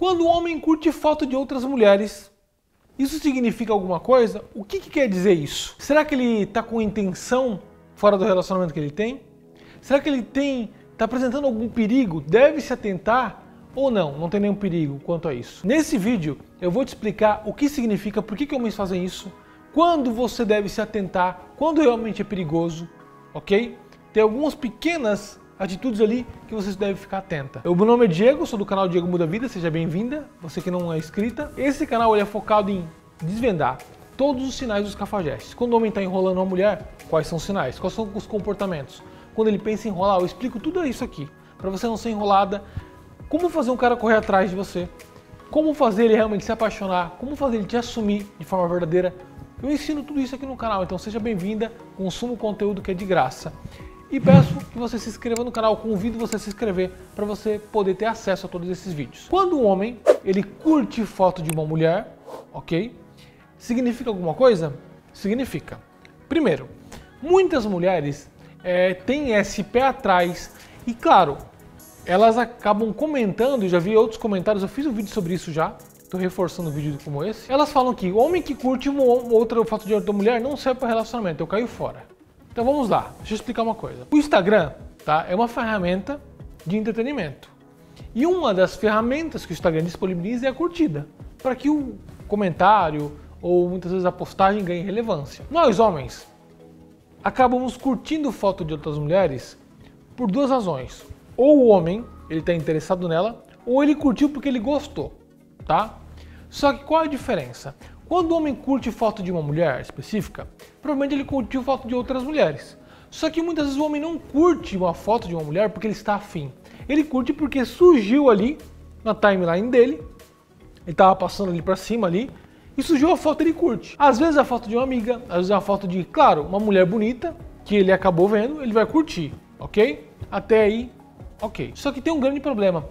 Quando o homem curte foto de outras mulheres, isso significa alguma coisa? O que quer dizer isso? Será que ele está com intenção fora do relacionamento que ele tem? Será que ele está apresentando algum perigo? Deve se atentar ou não? Não tem nenhum perigo quanto a isso. Nesse vídeo eu vou te explicar o que significa, por que homens fazem isso, quando você deve se atentar, quando realmente é perigoso, ok? Tem algumas pequenas atitudes ali que você deve ficar atenta. Meu nome é Diego, sou do canal Diego Muda Vida, seja bem-vinda, você que não é inscrita. Esse canal ele é focado em desvendar todos os sinais dos cafajestes. Quando o homem está enrolando uma mulher, quais são os sinais? Quais são os comportamentos? Quando ele pensa em enrolar, eu explico tudo isso aqui, para você não ser enrolada. Como fazer um cara correr atrás de você? Como fazer ele realmente se apaixonar? Como fazer ele te assumir de forma verdadeira? Eu ensino tudo isso aqui no canal, então seja bem-vinda, consuma o conteúdo que é de graça. E peço que você se inscreva no canal, convido você a se inscrever para você poder ter acesso a todos esses vídeos. Quando um homem ele curte foto de uma mulher, ok? Significa alguma coisa? Significa. Primeiro, muitas mulheres têm esse pé atrás e, claro, elas acabam comentando, eu já vi outros comentários, eu fiz um vídeo sobre isso já, estou reforçando um vídeo como esse. Elas falam que o homem que curte uma outra foto de outra mulher não serve para relacionamento, eu caio fora. Então vamos lá, deixa eu explicar uma coisa. O Instagram, tá, é uma ferramenta de entretenimento. E uma das ferramentas que o Instagram disponibiliza é a curtida, para que o comentário ou muitas vezes a postagem ganhe relevância. Nós homens acabamos curtindo foto de outras mulheres por duas razões. Ou o homem ele está interessado nela, ou ele curtiu porque ele gostou, tá? Só que qual é a diferença? Quando o homem curte foto de uma mulher específica, provavelmente ele curtiu foto de outras mulheres. Só que muitas vezes o homem não curte uma foto de uma mulher porque ele está afim. Ele curte porque surgiu ali na timeline dele, ele estava passando ali para cima ali, e surgiu a foto, ele curte. Às vezes é a foto de uma amiga, às vezes é a foto de, claro, uma mulher bonita, que ele acabou vendo, ele vai curtir, ok? Até aí, ok. Só que tem um grande problema.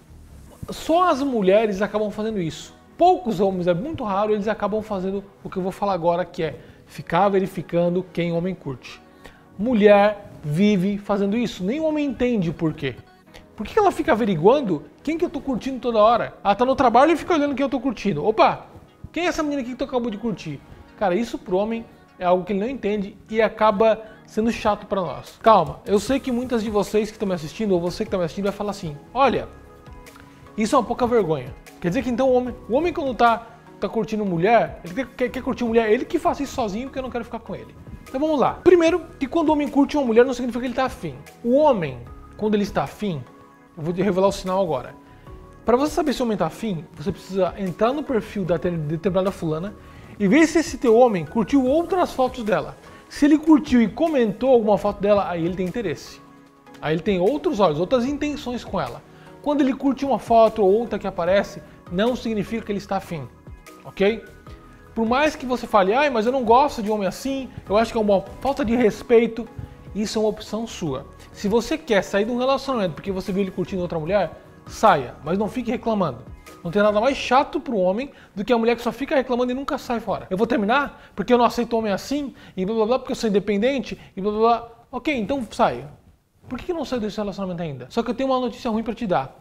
Só as mulheres acabam fazendo isso. Poucos homens, é muito raro, eles acabam fazendo o que eu vou falar agora, que é ficar verificando quem homem curte. Mulher vive fazendo isso, nem o homem entende o porquê. Por que ela fica averiguando quem que eu tô curtindo toda hora? Ela tá no trabalho e fica olhando quem eu tô curtindo. Opa, quem é essa menina aqui que tu acabou de curtir? Cara, isso pro homem é algo que ele não entende e acaba sendo chato pra nós. Calma, eu sei que muitas de vocês que estão me assistindo, ou você que tá me assistindo, vai falar assim, olha, isso é uma pouca vergonha. Quer dizer que então o homem quando tá curtindo mulher, ele quer curtir mulher, ele que faz isso sozinho porque eu não quero ficar com ele. Então vamos lá. Primeiro, que quando o homem curte uma mulher não significa que ele tá afim. O homem, quando ele está afim, eu vou te revelar o sinal agora. Para você saber se o homem tá afim, você precisa entrar no perfil da determinada fulana e ver se esse teu homem curtiu outras fotos dela. Se ele curtiu e comentou alguma foto dela, aí ele tem interesse. Aí ele tem outros olhos, outras intenções com ela. Quando ele curte uma foto ou outra que aparece, não significa que ele está afim, ok? Por mais que você fale, ai, mas eu não gosto de homem assim, eu acho que é uma falta de respeito, isso é uma opção sua. Se você quer sair de um relacionamento porque você viu ele curtindo outra mulher, saia, mas não fique reclamando. Não tem nada mais chato para o homem do que a mulher que só fica reclamando e nunca sai fora. Eu vou terminar porque eu não aceito homem assim, e blá blá blá, porque eu sou independente, e blá blá blá. Ok, então saia. Por que não saiu desse relacionamento ainda? Só que eu tenho uma notícia ruim para te dar.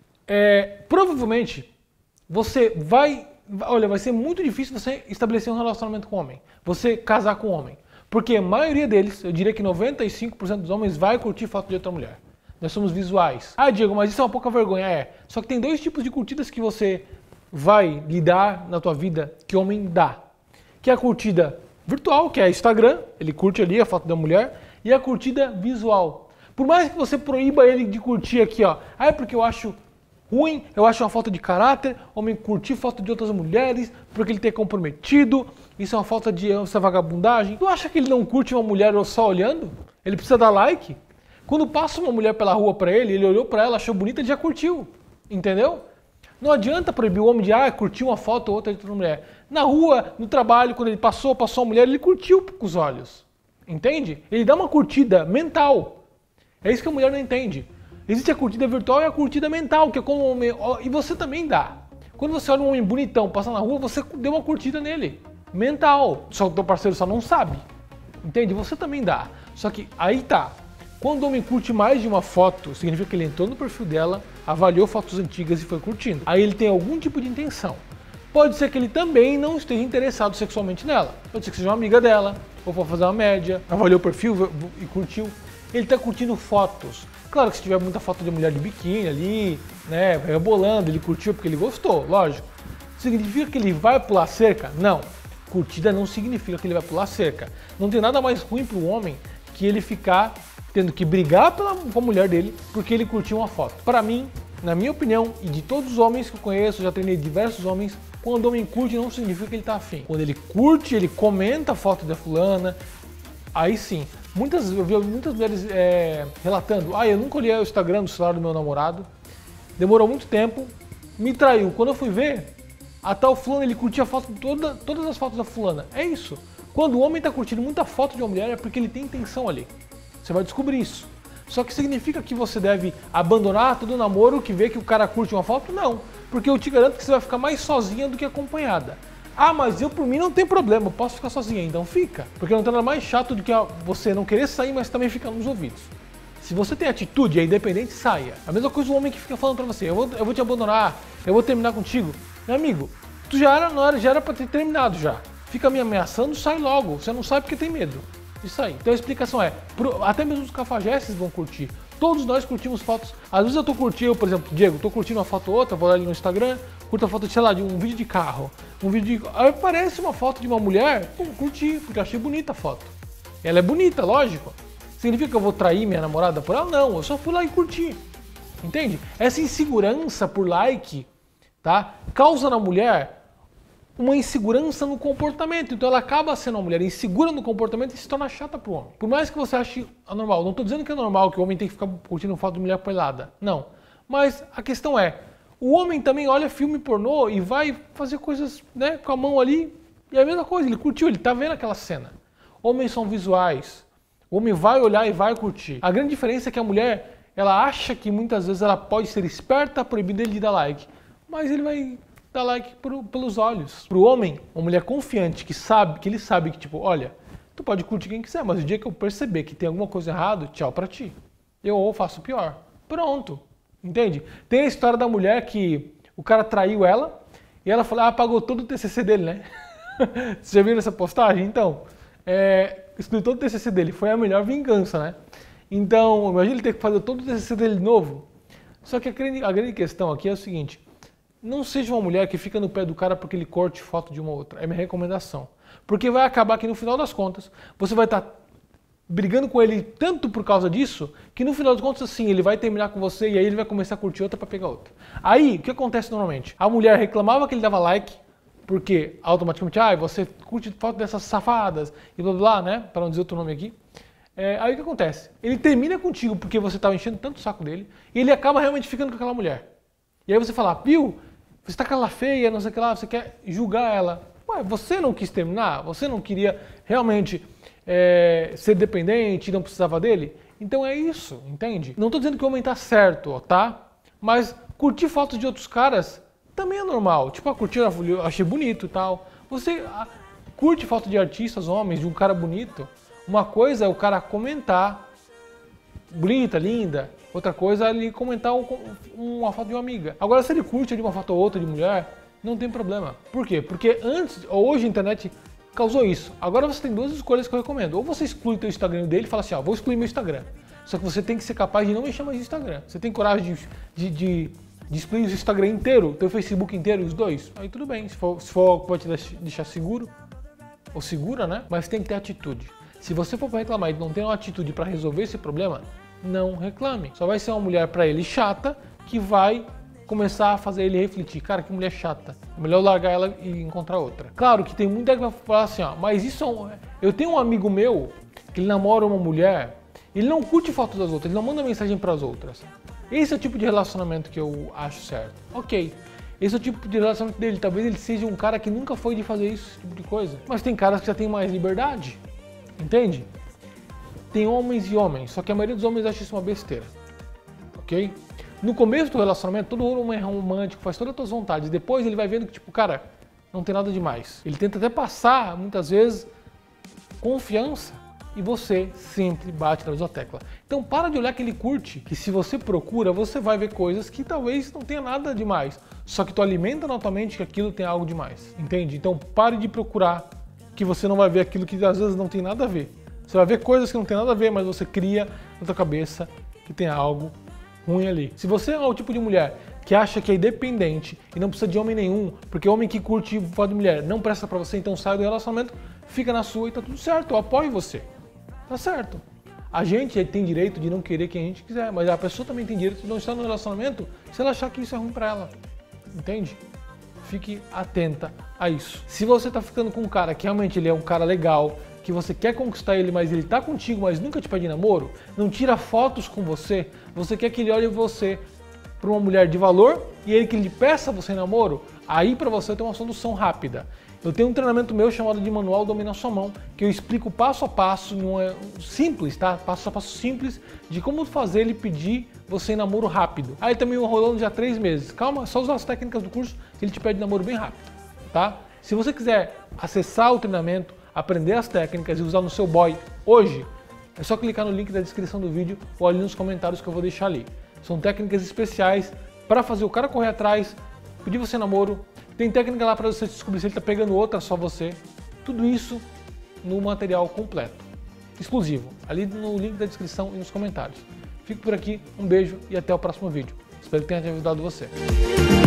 Provavelmente você vai ser muito difícil você estabelecer um relacionamento com um homem, você casar com um homem, porque a maioria deles, eu diria que 95% dos homens vai curtir foto de outra mulher. Nós somos visuais. Ah, Diego, mas isso é uma pouca vergonha. Só que tem dois tipos de curtidas que você vai lidar na tua vida que o homem dá. Que é a curtida virtual, que é Instagram, ele curte ali a foto da mulher, e a curtida visual. Por mais que você proíba ele de curtir aqui, ó, é porque eu acho ruim, eu acho uma falta de caráter, homem curtir foto de outras mulheres, porque ele tem comprometido, isso é uma falta de essa vagabundagem. Tu acha que ele não curte uma mulher só olhando? Ele precisa dar like? Quando passa uma mulher pela rua pra ele olhou pra ela, achou bonita, ele já curtiu, entendeu? Não adianta proibir o homem de curtir uma foto ou outra de outra mulher. Na rua, no trabalho, quando ele passou a mulher, ele curtiu com os olhos, entende? Ele dá uma curtida mental. É isso que a mulher não entende. Existe a curtida virtual e a curtida mental, que é como o homem... E você também dá. Quando você olha um homem bonitão passar na rua, você deu uma curtida nele. Mental. Só que o teu parceiro só não sabe. Entende? Você também dá. Só que aí tá. Quando o homem curte mais de uma foto, significa que ele entrou no perfil dela, avaliou fotos antigas e foi curtindo. Aí ele tem algum tipo de intenção. Pode ser que ele também não esteja interessado sexualmente nela. Pode ser que seja uma amiga dela, ou for fazer uma média, avaliou o perfil e curtiu. Ele está curtindo fotos. Claro que se tiver muita foto de mulher de biquíni ali, né, rebolando, ele curtiu porque ele gostou, lógico. Significa que ele vai pular cerca? Não. Curtida não significa que ele vai pular cerca. Não tem nada mais ruim para o homem que ele ficar tendo que brigar com a mulher dele porque ele curtiu uma foto. Para mim, na minha opinião, e de todos os homens que eu conheço, já treinei diversos homens, quando o homem curte não significa que ele está afim. Quando ele curte, ele comenta a foto da fulana, aí sim. Eu vi muitas mulheres relatando, eu nunca olhei o Instagram do celular do meu namorado, demorou muito tempo, me traiu. Quando eu fui ver, a tal fulana, ele curtia a foto, todas as fotos da fulana. É isso. Quando o homem está curtindo muita foto de uma mulher é porque ele tem intenção ali. Você vai descobrir isso. Só que significa que você deve abandonar todo o namoro que vê que o cara curte uma foto? Não. Porque eu te garanto que você vai ficar mais sozinha do que acompanhada. Mas eu por mim não tem problema, eu posso ficar sozinha, então fica. Porque não tem nada mais chato do que você não querer sair, mas também ficar nos ouvidos. Se você tem atitude, é independente, saia. A mesma coisa o homem que fica falando pra você, eu vou te abandonar, eu vou terminar contigo. Meu amigo, tu já era pra ter terminado já. Fica me ameaçando, sai logo. Você não sai porque tem medo de sair. Então a explicação é, até mesmo os cafajestes vão curtir. Todos nós curtimos fotos. Às vezes eu tô curtindo, por exemplo, Diego, tô curtindo uma foto ou outra, vou lá ali no Instagram, curto a foto, sei lá, de um vídeo de carro. Aí aparece uma foto de uma mulher, curti, porque eu achei bonita a foto. Ela é bonita, lógico. Significa que eu vou trair minha namorada por ela? Não, eu só fui lá e curti. Entende? Essa insegurança por like, tá? Causa na mulher uma insegurança no comportamento. Então ela acaba sendo uma mulher insegura no comportamento e se torna chata pro homem. Por mais que você ache anormal. Não estou dizendo que é normal que o homem tem que ficar curtindo foto de mulher pelada. Não. Mas a questão é, o homem também olha filme pornô e vai fazer coisas, né, com a mão ali. E é a mesma coisa, ele curtiu, ele tá vendo aquela cena. Homens são visuais. O homem vai olhar e vai curtir. A grande diferença é que a mulher, ela acha que muitas vezes ela pode ser esperta, proibindo ele de dar like. Mas ele vai dar like pelos olhos. Pro homem, uma mulher confiante, que ele sabe que, tipo, olha, tu pode curtir quem quiser, mas o dia que eu perceber que tem alguma coisa errada, tchau pra ti. Eu faço pior. Pronto. Entende? Tem a história da mulher que o cara traiu ela e ela falou, apagou todo o TCC dele, né? Vocês já viram essa postagem? Então, excluiu todo o TCC dele. Foi a melhor vingança, né? Então, imagina ele ter que fazer todo o TCC dele de novo. Só que a grande questão aqui é o seguinte, não seja uma mulher que fica no pé do cara porque ele curte foto de uma outra. É minha recomendação. Porque vai acabar que no final das contas, você vai estar brigando com ele tanto por causa disso, que no final das contas, assim, ele vai terminar com você e aí ele vai começar a curtir outra para pegar outra. Aí, o que acontece normalmente? A mulher reclamava que ele dava like, porque automaticamente, você curte foto dessas safadas e blá blá, né? Para não dizer outro nome aqui. Aí o que acontece? Ele termina contigo porque você estava enchendo tanto o saco dele e ele acaba realmente ficando com aquela mulher. E aí você fala, viu? Você está com ela feia, não sei o que lá, você quer julgar ela. Ué, você não quis terminar? Você não queria realmente ser dependente e não precisava dele? Então é isso, entende? Não estou dizendo que o homem está certo, tá? Mas curtir fotos de outros caras também é normal. Tipo, curtir, eu achei bonito e tal. Você curte foto de artistas, homens, de um cara bonito. Uma coisa é o cara comentar, bonita, linda. Outra coisa é ele comentar uma foto de uma amiga. Agora, se ele curte de uma foto ou outra de mulher, não tem problema. Por quê? Porque hoje a internet causou isso. Agora você tem duas escolhas que eu recomendo. Ou você exclui o seu Instagram dele e fala assim, vou excluir meu Instagram. Só que você tem que ser capaz de não mexer mais no Instagram. Você tem coragem de excluir o Instagram inteiro, o teu Facebook inteiro, os dois? Aí tudo bem, se for vai te deixar seguro, ou segura, né? Mas tem que ter atitude. Se você for para reclamar e não tem uma atitude para resolver esse problema, não reclame. Só vai ser uma mulher para ele chata que vai começar a fazer ele refletir. Cara, que mulher chata. É melhor largar ela e encontrar outra. Claro que tem muita gente que vai falar assim, mas isso eu tenho um amigo meu que ele namora uma mulher, ele não curte fotos das outras, ele não manda mensagem para as outras. Esse é o tipo de relacionamento que eu acho certo. Ok. Esse é o tipo de relacionamento dele. Talvez ele seja um cara que nunca foi de fazer esse tipo de coisa. Mas tem caras que já têm mais liberdade. Entende? Tem homens e homens, só que a maioria dos homens acha isso uma besteira, ok? No começo do relacionamento, todo homem é romântico, faz todas as suas vontades, depois ele vai vendo que, tipo, cara, não tem nada demais. Ele tenta até passar, muitas vezes, confiança, e você sempre bate na mesma tecla. Então para de olhar que ele curte, que se você procura, você vai ver coisas que talvez não tenha nada demais, só que tu alimenta na tua mente que aquilo tem algo demais, entende? Então pare de procurar, que você não vai ver aquilo que às vezes não tem nada a ver. Você vai ver coisas que não tem nada a ver, mas você cria na tua cabeça que tem algo ruim ali. Se você é o tipo de mulher que acha que é independente e não precisa de homem nenhum, porque homem que curte foto de mulher não presta pra você, então sai do relacionamento, fica na sua e tá tudo certo, eu apoio você. Tá certo. A gente tem direito de não querer quem a gente quiser, mas a pessoa também tem direito de não estar no relacionamento se ela achar que isso é ruim pra ela. Entende? Fique atenta a isso. Se você tá ficando com um cara que realmente ele é um cara legal, que você quer conquistar ele, mas ele tá contigo, mas nunca te pede namoro, não tira fotos com você, você quer que ele olhe você para uma mulher de valor e ele que lhe peça você em namoro, aí para você tem uma solução rápida. Eu tenho um treinamento meu chamado de Manual Domina Sua Mão, que eu explico passo a passo, simples, tá? Passo a passo simples, de como fazer ele pedir você em namoro rápido. Aí também rolando já 3 meses. Calma, só usar as técnicas do curso que ele te pede namoro bem rápido, tá? Se você quiser acessar o treinamento, aprender as técnicas e usar no seu boy hoje, é só clicar no link da descrição do vídeo ou ali nos comentários que eu vou deixar ali. São técnicas especiais para fazer o cara correr atrás, pedir você namoro. Tem técnica lá para você descobrir se ele está pegando outra, só você. Tudo isso no material completo, exclusivo, ali no link da descrição e nos comentários. Fico por aqui, um beijo e até o próximo vídeo. Espero que tenha ajudado você.